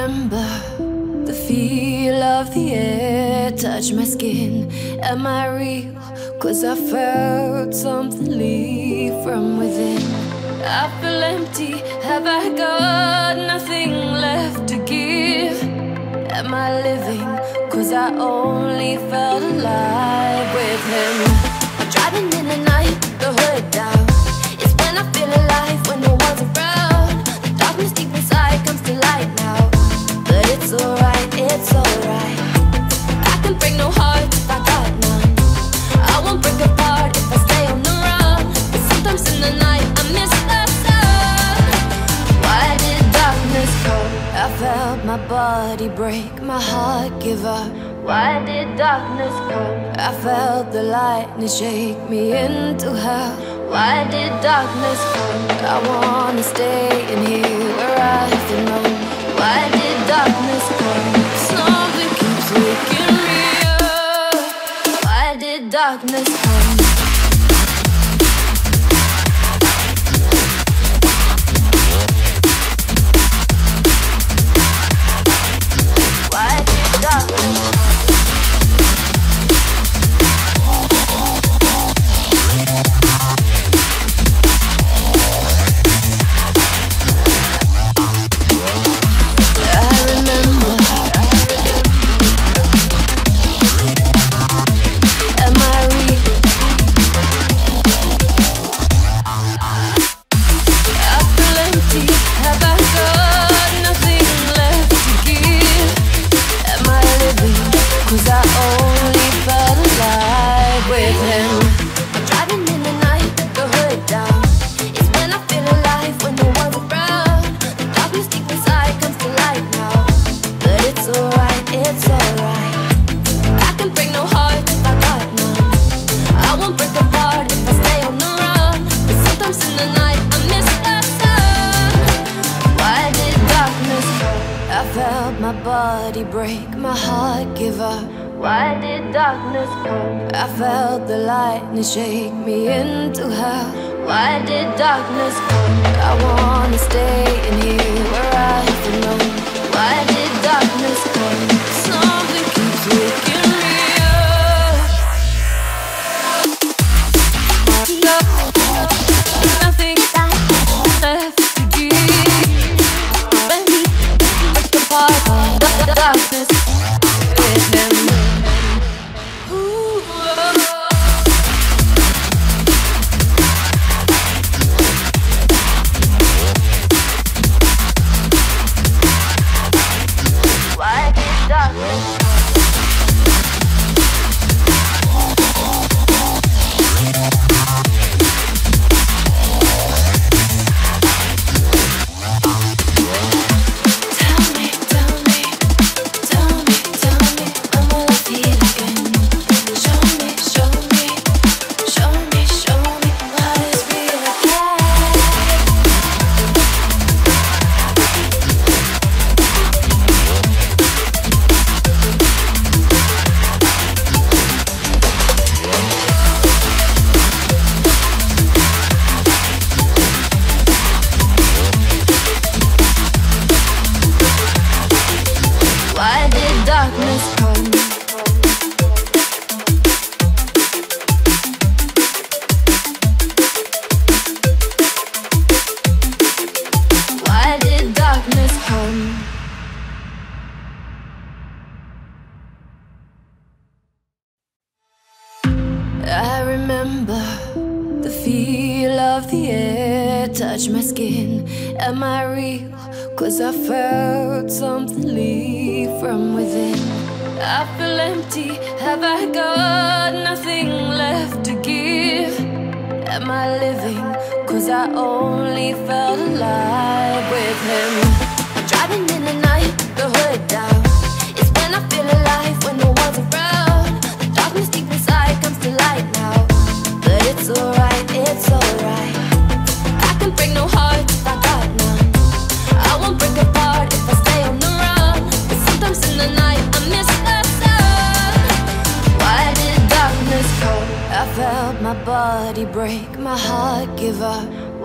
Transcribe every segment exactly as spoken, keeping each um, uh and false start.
remember the feel of the air touch my skin. Am I real? Cause I felt something leave from within. I feel empty, have I got nothing left to give? Am I living? Cause I only felt alive with him. I'm driving in the night, the hood down. It's when I feel alive, when no one's around. The darkness deep inside comes to light now. But it's alright, it's alright. I can break no heart if I got none. I won't break apart if I stay on the run. But sometimes in the night I miss the sun. Why did darkness come? I felt my body break, my heart give up. Why did darkness come? I felt the lightning shake me into hell. Why did darkness come? I wanna stay in here where I belong. Why did darkness come? Something keeps waking me up. Why did darkness come? Why did darkness come? Break, my heart give up. Why did darkness come? I felt the lightning shake me into hell. Why did darkness come? I wanna stay in here where I belong. Why did darkness come? Something keeps waking me up. Nothing left to give. Break apart. Darkness with him. Ooh. Why did darkness come? I remember the feel of the air touch my skin. Am I real? Cause I felt something leave from within. I feel empty, have I got nothing left to give? Am I living? Cause I only felt alive with him. I'm driving in the night, the hood down. It's when I feel alive, when no one's around. The darkness deep inside comes to light now. But it's alright, it's alright. I can break no heart if I got none. I won't break apart if I stay on the run. But sometimes in the night I miss the sun. Why did darkness come? I felt my body break, my heart give up.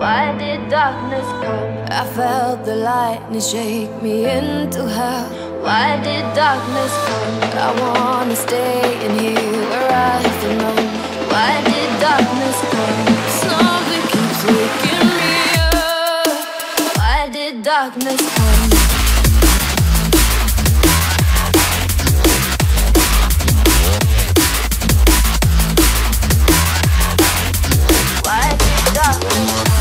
Why did darkness come? I felt the lightning shake me into hell. Why did darkness come? I wanna stay in here where I feel known. Why did darkness come? Something keeps waking me up. Why did darkness come? Why did darkness come?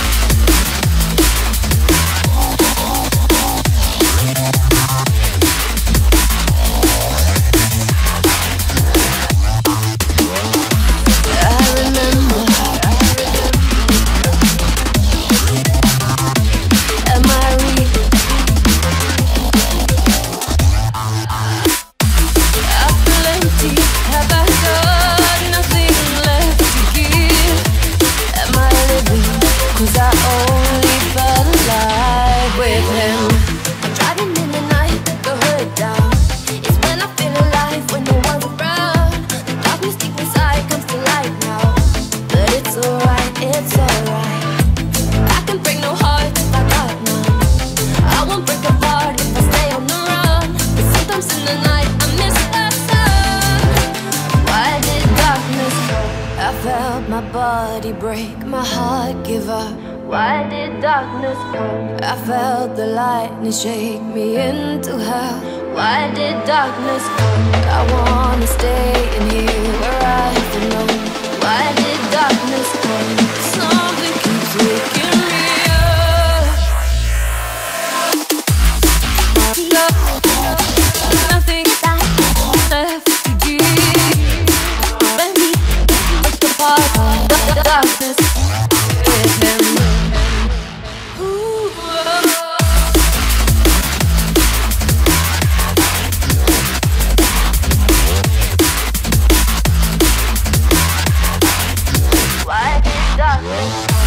Break, my heart give up. Why did darkness come? I felt the lightning shake me into hell. Why did darkness come? I wanna stay in here where I feel known. Why did darkness come? Something keeps waking me up. Nothing left to give. When we look apart, the darkness with him. Ooh, oh. Why did darkness come?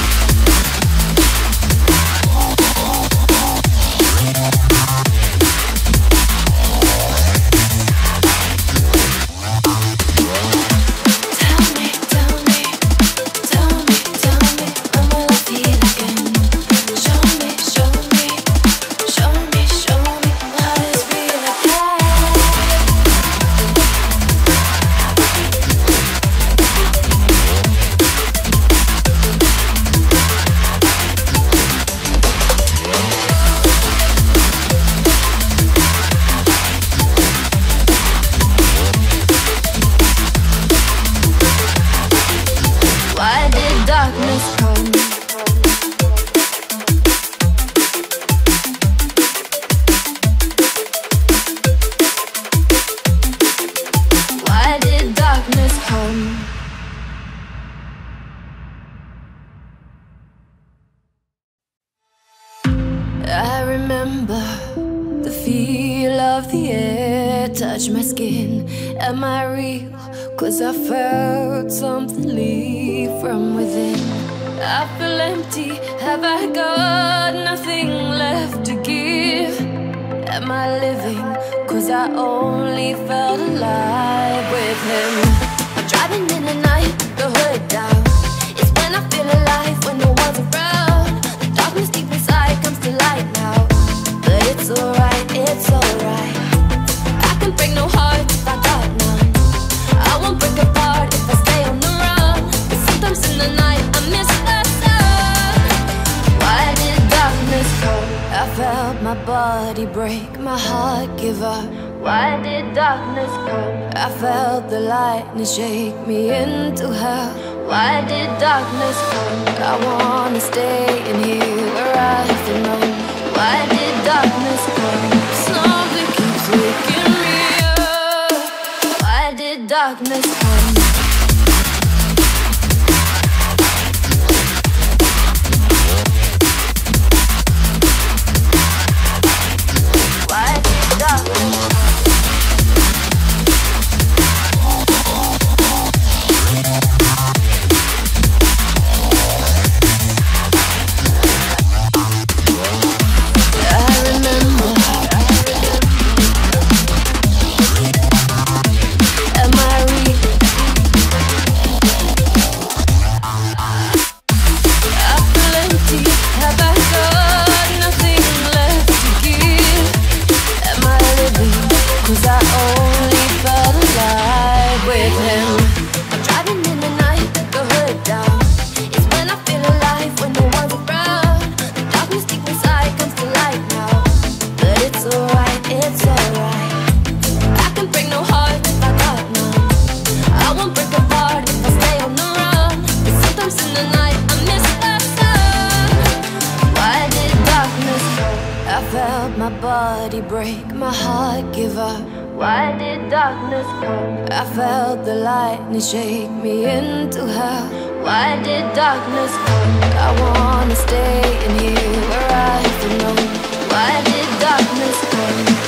I remember the feel of the air touch my skin. Am I real? Cause I felt something leave from within. I feel empty, have I got nothing left to give? Am I living? Cause I only felt alive with him. I'm driving in the night, the hood down. It's when I feel alive, when no one's around. The darkness deep inside comes to light now. But it's alright, it's alright. I can break no heart if I got none. I won't break apart if I stay on the run. But sometimes in the night I miss the sun. Why did darkness come? I felt my body break, my heart give up. Why did darkness come? I felt the lightning shake me into hell. Why did darkness come? I wanna stay in here where I feel known. Why did darkness come? Something keeps waking me up. Why did darkness come? Why did darkness come? Am I real? break, my heart give up. Why did darkness come? I felt the lightning shake me into hell. Why did darkness come? I wanna stay in here where I belong. Why did darkness come?